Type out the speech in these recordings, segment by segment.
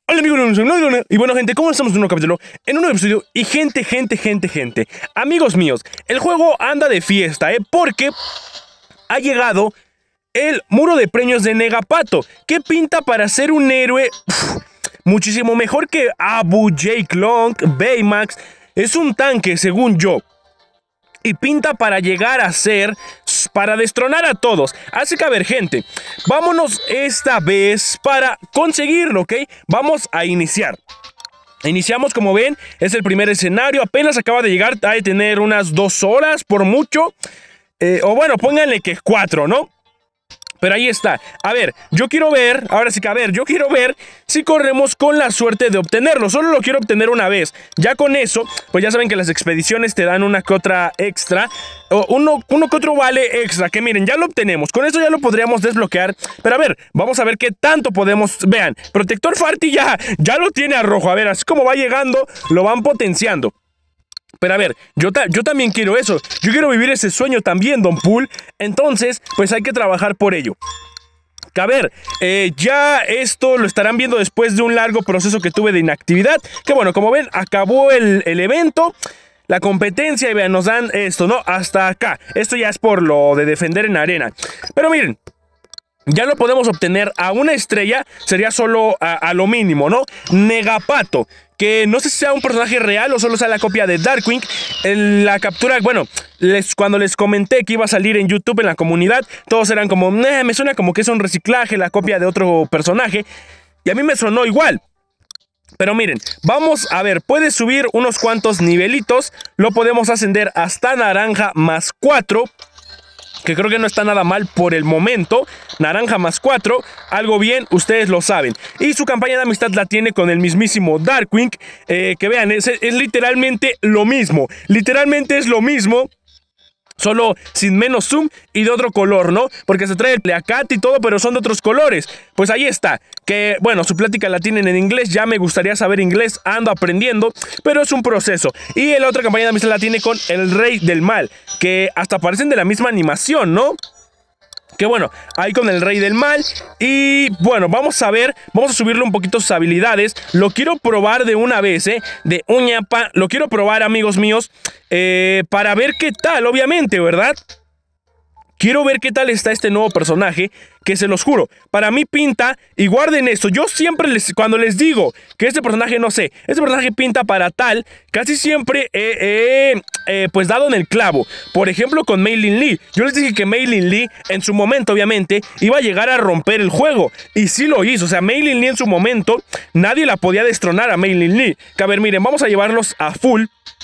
Hola amigos, y bueno gente, ¿cómo estamos en un nuevo capítulo? En un nuevo episodio, y gente, amigos míos, el juego anda de fiesta, porque ha llegado el muro de premios de Negapato, que pinta para ser un héroe muchísimo mejor que Abu, Jake Long, Baymax. Es un tanque, según yo, y pinta para llegar a ser, para destronar a todos. Así que a ver gente, vámonos esta vez para conseguirlo, ¿ok? Vamos a iniciar. Iniciamos, como ven, es el primer escenario, apenas acaba de llegar, ha de tener unas 2 horas por mucho. O bueno, pónganle que 4, ¿no? Pero ahí está. A ver, yo quiero ver, ahora sí que a ver, yo quiero ver si corremos con la suerte de obtenerlo. Solo lo quiero obtener una vez. Ya con eso, pues ya saben que las expediciones te dan una que otra extra. O uno que otro vale extra, que miren, ya lo obtenemos. Con eso ya lo podríamos desbloquear. Pero a ver, vamos a ver qué tanto podemos. Vean, Protector Farty ya lo tiene a rojo. A ver, así como va llegando, lo van potenciando. Pero a ver, yo también quiero eso. Yo quiero vivir ese sueño también, Don Pool. Entonces, pues hay que trabajar por ello. Que a ver, ya esto lo estarán viendo después de un largo proceso que tuve de inactividad. Que bueno, como ven, acabó el evento, la competencia, y vean, nos dan esto, ¿no? Hasta acá. Esto ya es por lo de defender en arena. Pero miren, ya lo podemos obtener a una estrella. Sería solo a lo mínimo, ¿no? Negapato, que no sé si sea un personaje real o solo sea la copia de Darkwing. La captura, bueno, cuando les comenté que iba a salir en YouTube, en la comunidad, todos eran como, me suena como que es un reciclaje, la copia de otro personaje. Y a mí me sonó igual. Pero miren, vamos a ver, puede subir unos cuantos nivelitos. Lo podemos ascender hasta naranja más 4. Que creo que no está nada mal por el momento. Naranja más 4, algo bien, ustedes lo saben. Y su campaña de amistad la tiene con el mismísimo Darkwing. Que vean, es literalmente lo mismo. Literalmente es lo mismo, solo sin menos zoom y de otro color, ¿no? Porque se trae el Pleacat y todo, pero son de otros colores. Pues ahí está. Que, bueno, su plática la tienen en inglés. Ya me gustaría saber inglés, ando aprendiendo, pero es un proceso. Y la otra campaña de amistad la tiene con el Rey del Mal, que hasta parecen de la misma animación, ¿no? Que bueno, ahí con el Rey del Mal. Y bueno, vamos a ver, vamos a subirle un poquito sus habilidades. Lo quiero probar de una vez, de uñapa. Lo quiero probar, amigos míos, para ver qué tal, obviamente, ¿verdad? Quiero ver qué tal está este nuevo personaje, que se los juro, para mí pinta, y guarden esto, yo siempre cuando les digo que este personaje, no sé, este personaje pinta para tal, casi siempre pues dado en el clavo. Por ejemplo con Mei Lin Lee, yo les dije que Mei Lin Lee en su momento obviamente iba a llegar a romper el juego, y sí lo hizo. O sea, Mei Lin Lee en su momento, nadie la podía destronar a Mei Lin Lee. Que a ver, miren, vamos a llevarlos a full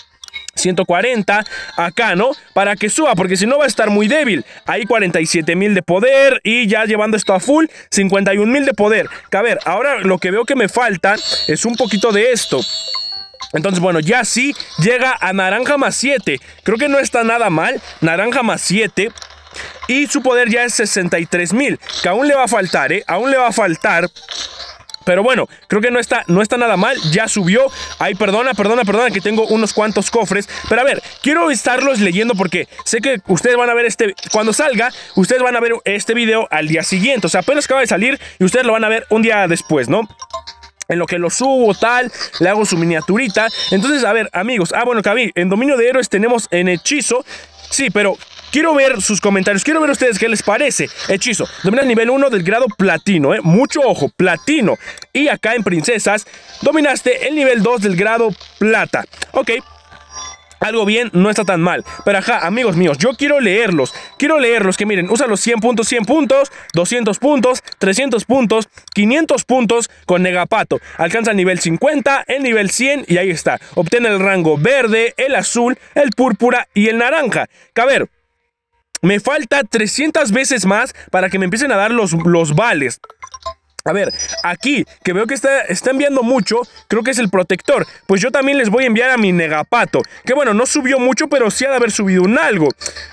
140 acá, ¿no? Para que suba, porque si no va a estar muy débil. Ahí 47,000 de poder, y ya llevando esto a full 51,000 de poder. Que a ver, ahora lo que veo que me falta es un poquito de esto. Entonces, bueno, ya sí llega a naranja más 7. Creo que no está nada mal. Naranja más 7. Y su poder ya es 63,000. Que aún le va a faltar, aún le va a faltar. Pero bueno, creo que no está nada mal. Ya subió. Ay, perdona, que tengo unos cuantos cofres. Pero a ver, quiero estarlos leyendo porque sé que ustedes van a ver cuando salga, ustedes van a ver este video al día siguiente. O sea, apenas acaba de salir y ustedes lo van a ver un día después, ¿no? En lo que lo subo, tal, le hago su miniaturita. Entonces, a ver, amigos. Bueno, Cabi, en dominio de héroes tenemos en hechizo. Sí, pero quiero ver sus comentarios. Quiero ver a ustedes qué les parece. Hechizo. Dominas nivel 1 del grado platino, Mucho ojo, platino. Y acá en princesas, dominaste el nivel 2 del grado plata. Ok. Algo bien, no está tan mal. Pero ajá, amigos míos, yo quiero leerlos. Que miren, usa los 100 puntos, 100 puntos, 200 puntos, 300 puntos, 500 puntos con Negapato. Alcanza el nivel 50, el nivel 100 y ahí está. Obtiene el rango verde, el azul, el púrpura y el naranja. Que a ver, me falta 300 veces más para que me empiecen a dar los vales. A ver, aquí, que veo que está enviando mucho, creo que es el protector. Pues yo también les voy a enviar a mi Negapato. Que bueno, no subió mucho, pero sí ha de haber subido un algo.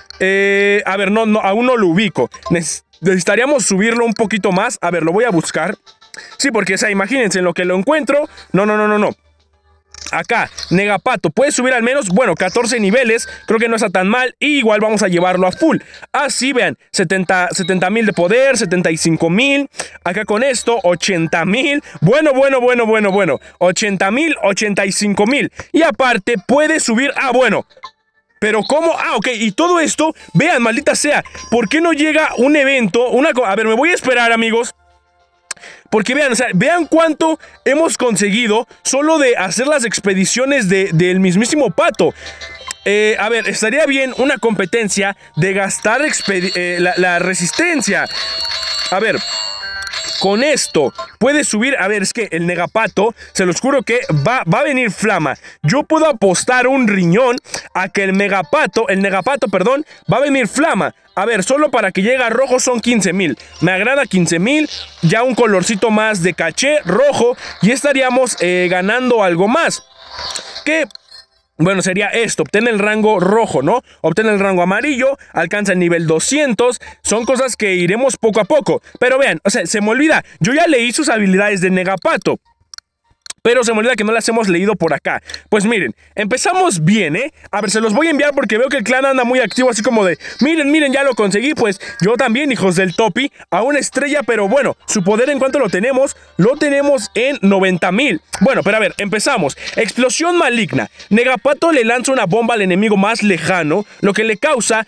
A ver, no, aún no lo ubico. Necesitaríamos subirlo un poquito más. A ver, lo voy a buscar. Sí, porque, o sea, imagínense, en lo que lo encuentro. No. Acá, Negapato, puede subir al menos, bueno, 14 niveles, creo que no está tan mal, y igual vamos a llevarlo a full. Así, vean, 70,000 de poder, 75,000, acá con esto, 80,000, bueno, 80,000, 85,000, y aparte puede subir, bueno, pero ¿cómo? Ok, y todo esto, vean, maldita sea, ¿por qué no llega un evento? A ver, me voy a esperar, amigos. Porque vean, o sea, vean cuánto hemos conseguido solo de hacer las expediciones del mismísimo Pato. A ver, estaría bien una competencia de gastar la resistencia. A ver, con esto puede subir. A ver, es que el Negapato, se los juro que va a venir flama. Yo puedo apostar un riñón a que el Negapato, perdón, va a venir flama. A ver, solo para que llegue a rojo son 15,000. Me agrada 15,000. Ya un colorcito más de caché rojo. Y estaríamos ganando algo más. Que, bueno, sería esto. Obtener el rango rojo, ¿no? Obtener el rango amarillo. Alcanza el nivel 200. Son cosas que iremos poco a poco. Pero vean, o sea, se me olvida. Yo ya leí sus habilidades de Negapato. Pero se me olvida que no las hemos leído por acá. Pues miren, empezamos bien, ¿eh? A ver, se los voy a enviar porque veo que el clan anda muy activo, así como de miren, ya lo conseguí. Pues yo también, hijos del Topi, a una estrella. Pero bueno, su poder, en cuanto lo tenemos en 90,000. Bueno, pero a ver, empezamos. Explosión maligna. Negapato le lanza una bomba al enemigo más lejano, lo que le causa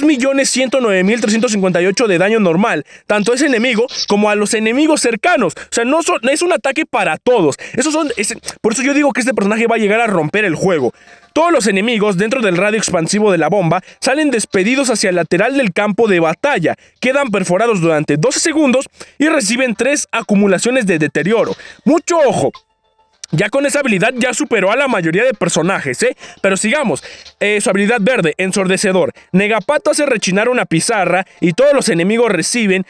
2,109,358 de daño normal, tanto a ese enemigo como a los enemigos cercanos. O sea, no es un ataque para todos. Por eso yo digo que este personaje va a llegar a romper el juego. Todos los enemigos dentro del radio expansivo de la bomba salen despedidos hacia el lateral del campo de batalla, quedan perforados durante 12 segundos y reciben 3 acumulaciones de deterioro. Mucho ojo. Ya con esa habilidad ya superó a la mayoría de personajes, ¿eh? Pero sigamos. Su habilidad verde, ensordecedor. Negapato hace rechinar una pizarra y todos los enemigos reciben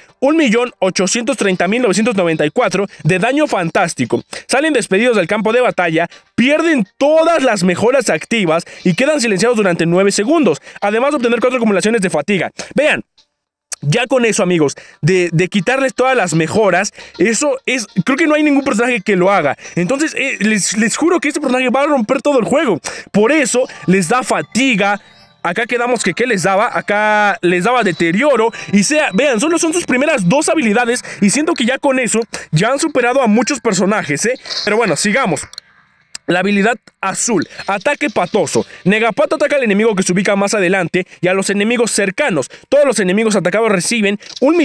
1,830,994 de daño fantástico. Salen despedidos del campo de batalla, pierden todas las mejoras activas y quedan silenciados durante 9 segundos. Además de obtener 4 acumulaciones de fatiga. Vean. Ya con eso, amigos, de quitarles todas las mejoras, eso es... Creo que no hay ningún personaje que lo haga. Entonces, les juro que este personaje va a romper todo el juego. Por eso, les da fatiga. Acá quedamos que ¿qué les daba? Acá les daba deterioro. Y vean, solo son sus primeras 2 habilidades. Y siento que ya con eso, ya han superado a muchos personajes, ¿eh? Pero bueno, sigamos. La habilidad azul, ataque patoso. Negapato ataca al enemigo que se ubica más adelante y a los enemigos cercanos. Todos los enemigos atacados reciben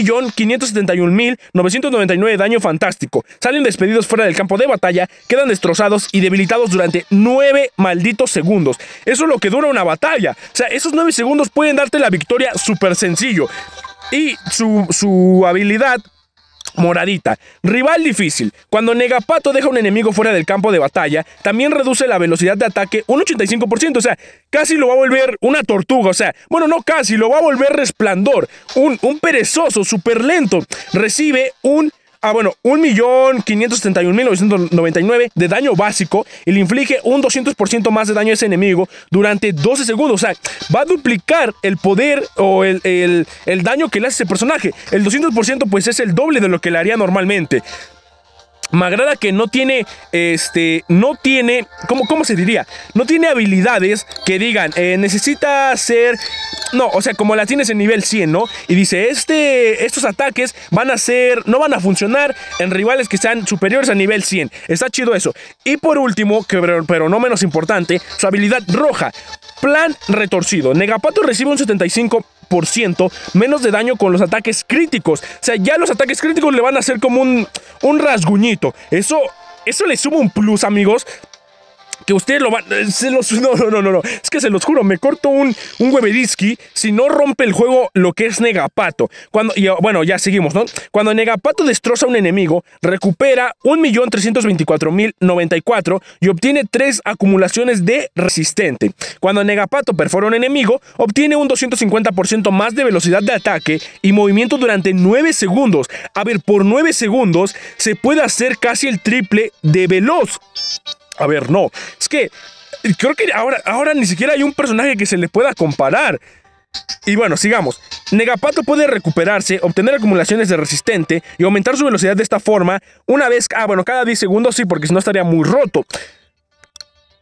1,571,999 de daño fantástico. Salen despedidos fuera del campo de batalla, quedan destrozados y debilitados durante 9 malditos segundos. Eso es lo que dura una batalla. O sea, esos 9 segundos pueden darte la victoria súper sencillo. Y su habilidad... moradita. Rival difícil. Cuando Negapato deja a un enemigo fuera del campo de batalla, también reduce la velocidad de ataque un 85%. O sea, casi lo va a volver una tortuga. O sea, bueno, no casi, lo va a volver Resplandor. Un perezoso, súper lento. Recibe 1,571,999 de daño básico y le inflige un 200% más de daño a ese enemigo durante 12 segundos. O sea, va a duplicar el poder o el daño que le hace ese personaje. El 200% pues es el doble de lo que le haría normalmente. Me agrada que no tiene, ¿cómo se diría? No tiene habilidades que digan, necesita ser... No, o sea, como la tienes en nivel 100, ¿no? Y dice, estos ataques no van a funcionar en rivales que sean superiores a nivel 100. Está chido eso. Y por último, pero no menos importante, su habilidad roja. Plan retorcido. Negapato recibe un 75% menos de daño con los ataques críticos. O sea, ya los ataques críticos le van a hacer como un rasguñito. Eso le suma un plus, amigos. Que ustedes lo van... No. Es que se los juro, me corto un huevediski si no rompe el juego lo que es Negapato. Bueno, ya seguimos, ¿no? Cuando Negapato destroza a un enemigo, recupera 1,324,094 y obtiene 3 acumulaciones de resistente. Cuando Negapato perfora a un enemigo, obtiene un 250% más de velocidad de ataque y movimiento durante 9 segundos. A ver, por 9 segundos se puede hacer casi el triple de veloz. A ver, no. Es que creo que ahora ni siquiera hay un personaje que se le pueda comparar. Y bueno, sigamos. Negapato puede recuperarse, obtener acumulaciones de resistente y aumentar su velocidad de esta forma una vez... cada 10 segundos, sí, porque si no estaría muy roto.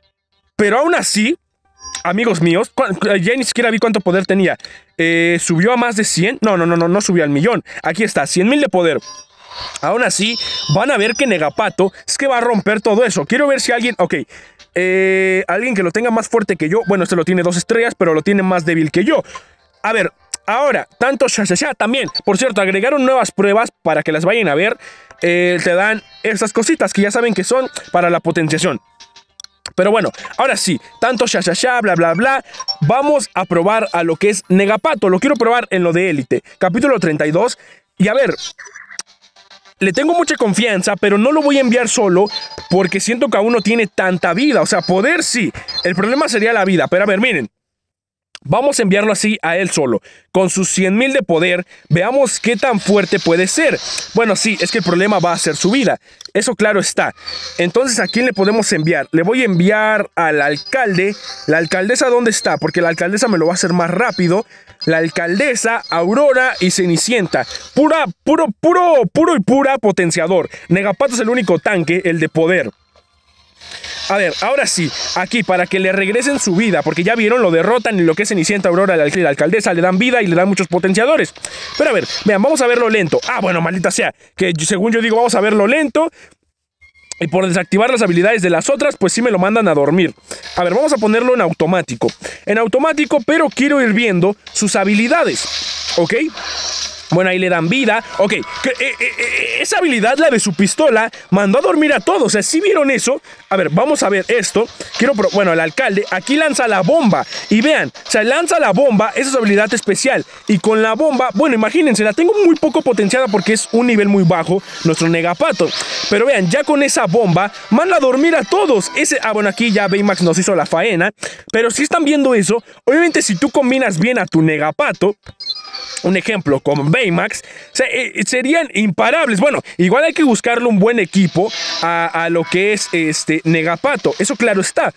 Pero aún así, amigos míos, ya ni siquiera vi cuánto poder tenía. ¿Subió a más de 100? No subió al millón. Aquí está, 100.000 de poder. Aún así, van a ver que Negapato es que va a romper todo eso. Quiero ver si alguien... Ok, alguien que lo tenga más fuerte que yo. Bueno, este lo tiene 2 estrellas, pero lo tiene más débil que yo. A ver, ahora, tanto Shashasha también. Por cierto, agregaron nuevas pruebas para que las vayan a ver. Te dan estas cositas que ya saben que son para la potenciación. Pero bueno, ahora sí, tanto Shashasha, bla bla bla. Vamos a probar a lo que es Negapato. Lo quiero probar en lo de élite. Capítulo 32. Y a ver, le tengo mucha confianza, pero no lo voy a enviar solo porque siento que aún no tiene tanta vida. O sea, poder sí. El problema sería la vida. Pero a ver, miren. Vamos a enviarlo así a él solo, con sus 100.000 de poder, veamos qué tan fuerte puede ser. Bueno, sí, es que el problema va a ser su vida, eso claro está. Entonces, ¿a quién le podemos enviar? Le voy a enviar al alcalde. ¿La alcaldesa dónde está? Porque la alcaldesa me lo va a hacer más rápido. La alcaldesa, Aurora y Cenicienta. Puro potenciador. Negapato es el único tanque, el de poder. A ver, ahora sí, aquí para que le regresen su vida, porque ya vieron, lo derrotan y lo que es Cenicienta, Aurora, la alcaldesa, le dan vida y le dan muchos potenciadores. Pero a ver, vean, vamos a verlo lento. Ah, bueno, maldita sea, que según yo digo, vamos a verlo lento. Y por desactivar las habilidades de las otras, pues sí me lo mandan a dormir. A ver, vamos a ponerlo en automático. En automático, pero quiero ir viendo sus habilidades, ¿ok? Bueno, ahí le dan vida. Ok, esa habilidad, la de su pistola, mandó a dormir a todos. O sea, ¿sí vieron eso? A ver, vamos a ver esto. Bueno, el alcalde aquí lanza la bomba. Y vean, o sea, lanza la bomba. Esa es su habilidad especial. Y con la bomba, bueno, imagínense, la tengo muy poco potenciada porque es un nivel muy bajo, nuestro Negapato. Pero vean, ya con esa bomba, manda a dormir a todos. Bueno, aquí ya Baymax nos hizo la faena. Pero si están viendo eso, obviamente si tú combinas bien a tu Negapato, un ejemplo con Baymax, serían imparables. Bueno, igual hay que buscarle un buen equipo a lo que es Negapato. Eso claro está.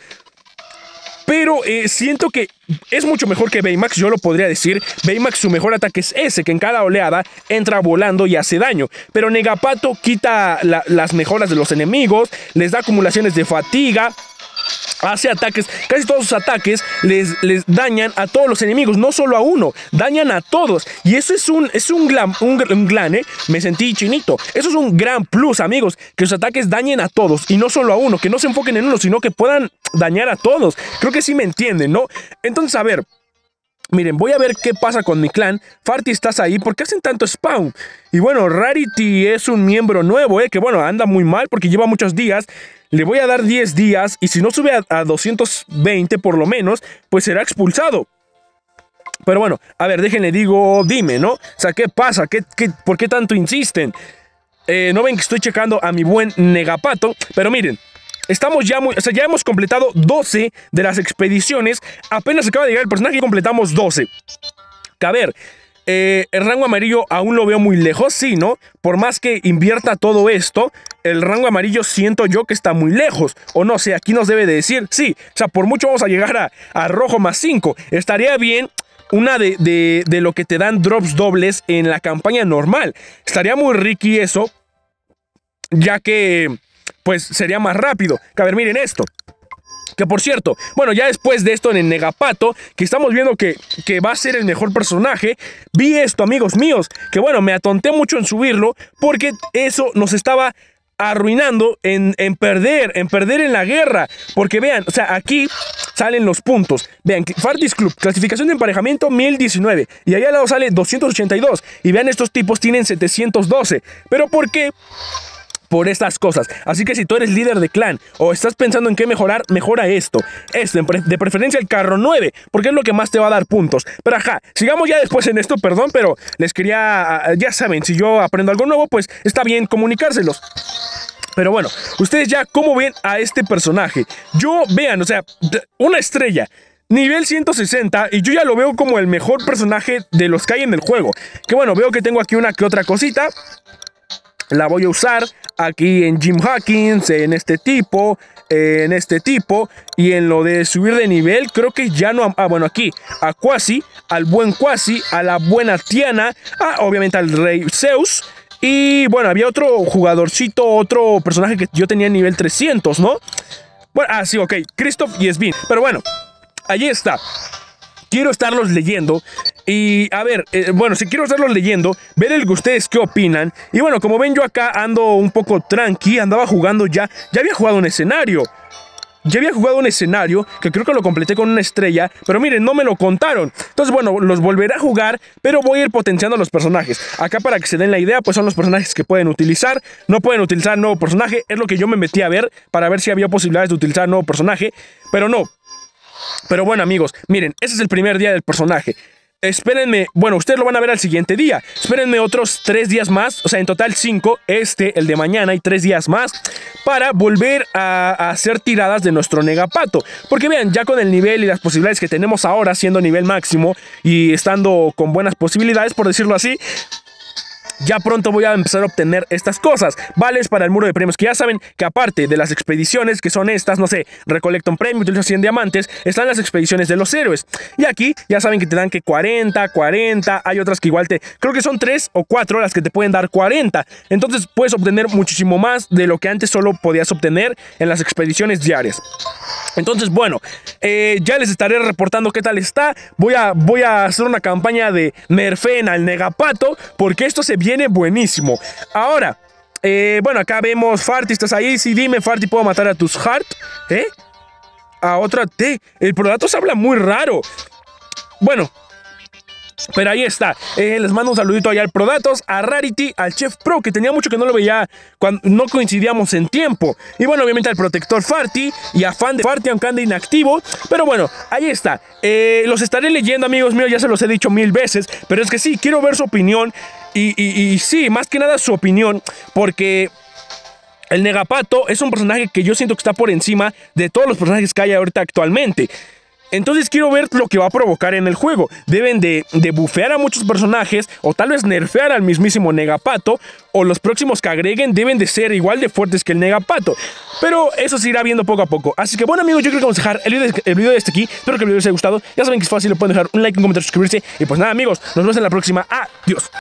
Pero siento que es mucho mejor que Baymax, yo lo podría decir. Baymax, su mejor ataque es ese, que en cada oleada entra volando y hace daño. Pero Negapato quita las mejoras de los enemigos, les da acumulaciones de fatiga, hace ataques, casi todos sus ataques les dañan a todos los enemigos, no solo a uno, dañan a todos. Y eso es un gran, me sentí chinito. Eso es un gran plus, amigos, que sus ataques dañen a todos y no solo a uno, que no se enfoquen en uno, sino que puedan dañar a todos. Creo que sí me entienden, ¿no? Entonces, a ver, miren, voy a ver qué pasa con mi clan. Farty, ¿estás ahí? ¿Por qué hacen tanto spawn? Y bueno, Rarity es un miembro nuevo, que bueno, anda muy mal porque lleva muchos días. Le voy a dar 10 días y si no sube a 220 por lo menos, pues será expulsado. Pero bueno, a ver, déjenle dime, ¿no? O sea, ¿qué pasa? ¿Por qué tanto insisten? No ven que estoy checando a mi buen Negapato, pero miren. Estamos ya ya hemos completado 12 de las expediciones. Apenas acaba de llegar el personaje y completamos 12. Que a ver, el rango amarillo aún lo veo muy lejos, sí, ¿no? Por más que invierta todo esto, el rango amarillo siento yo que está muy lejos. O no sé, aquí nos debe de decir, sí, o sea, por mucho vamos a llegar a rojo más 5. Estaría bien una de lo que te dan drops dobles en la campaña normal. Estaría muy ricky eso, ya que pues sería más rápido. Que a ver, miren esto. Que por cierto, bueno, ya después de esto en el Negapato, que estamos viendo que va a ser el mejor personaje, vi esto, amigos míos, que bueno, me atonté mucho en subirlo, porque eso nos estaba arruinando en perder en la guerra. Porque vean, o sea, aquí salen los puntos. Vean, Farty's Club, clasificación de emparejamiento 1019. Y ahí al lado sale 282. Y vean, estos tipos tienen 712. ¿Pero por qué? Por estas cosas. Así que si tú eres líder de clan o estás pensando en qué mejorar, mejora esto. De preferencia el carro 9, porque es lo que más te va a dar puntos. Pero ajá, sigamos ya después en esto, perdón, pero les quería, ya saben, si yo aprendo algo nuevo, pues está bien comunicárselos. Pero bueno, ustedes ya cómo ven a este personaje. Yo, vean, o sea, una estrella, nivel 160, y yo ya lo veo como el mejor personaje de los que hay en el juego. Que bueno, veo que tengo aquí una que otra cosita. La voy a usar aquí en Jim Hawkins, en este tipo, y en lo de subir de nivel, creo que ya no... bueno, aquí, a Quasi, al buen Quasi, a la buena Tiana, obviamente al rey Zeus, y bueno, había otro jugadorcito, otro personaje que yo tenía en nivel 300, ¿no? Bueno, sí, ok, Kristoff y Sven. Pero bueno, allí está. Quiero estarlos leyendo y, a ver, bueno, si quiero estarlos leyendo, ver ustedes qué opinan. Y bueno, como ven, yo acá ando un poco tranqui, andaba jugando ya había jugado un escenario. Ya había jugado un escenario que creo que lo completé con una estrella, pero miren, no me lo contaron. Entonces, bueno, los volveré a jugar, pero voy a ir potenciando a los personajes. Acá, para que se den la idea, pues son los personajes que pueden utilizar. No pueden utilizar nuevo personaje, es lo que yo me metí a ver para ver si había posibilidades de utilizar nuevo personaje, pero no. Pero bueno, amigos, miren, ese es el primer día del personaje. Espérenme, bueno, ustedes lo van a ver al siguiente día. Espérenme otros 3 días más, o sea, en total 5, el de mañana y 3 días más, para volver a hacer tiradas de nuestro Negapato. Porque vean, ya con el nivel y las posibilidades que tenemos ahora, siendo nivel máximo y estando con buenas posibilidades, por decirlo así, ya pronto voy a empezar a obtener estas cosas, vales para el muro de premios, que ya saben que aparte de las expediciones, que son estas, no sé, recolecta un premio, utiliza 100 diamantes, están las expediciones de los héroes. Y aquí ya saben que te dan que 40, hay otras que igual creo que son 3 o 4 las que te pueden dar 40. Entonces puedes obtener muchísimo más de lo que antes solo podías obtener en las expediciones diarias. Entonces, bueno, ya les estaré reportando qué tal está. Voy a hacer una campaña de nerfeen al Negapato, porque esto se viene buenísimo. Ahora, bueno, acá vemos Farty, ¿estás ahí? Sí, dime, Farty, ¿puedo matar a tus Heart? A otra T. El Prodatos habla muy raro. Bueno, pero ahí está. Les mando un saludito allá al Prodatos, a Rarity, al Chef Pro, que tenía mucho que no lo veía cuando no coincidíamos en tiempo. Y bueno, obviamente al Protector Farty y a Fan de Farty, aunque ande inactivo. Pero bueno, ahí está. Los estaré leyendo, amigos míos, ya se los he dicho 1000 veces. Pero es que sí, quiero ver su opinión. Y sí, más que nada su opinión, porque el Negapato es un personaje que yo siento que está por encima de todos los personajes que hay ahorita actualmente. Entonces quiero ver lo que va a provocar en el juego. Deben de bufear a muchos personajes, o tal vez nerfear al mismísimo Negapato, o los próximos que agreguen deben de ser igual de fuertes que el Negapato. Pero eso se irá viendo poco a poco. Así que bueno, amigos, yo creo que vamos a dejar el video de este aquí. Espero que el video les haya gustado. Ya saben que es fácil, le pueden dejar un like, un comentario, suscribirse. Y pues nada, amigos, nos vemos en la próxima. Adiós.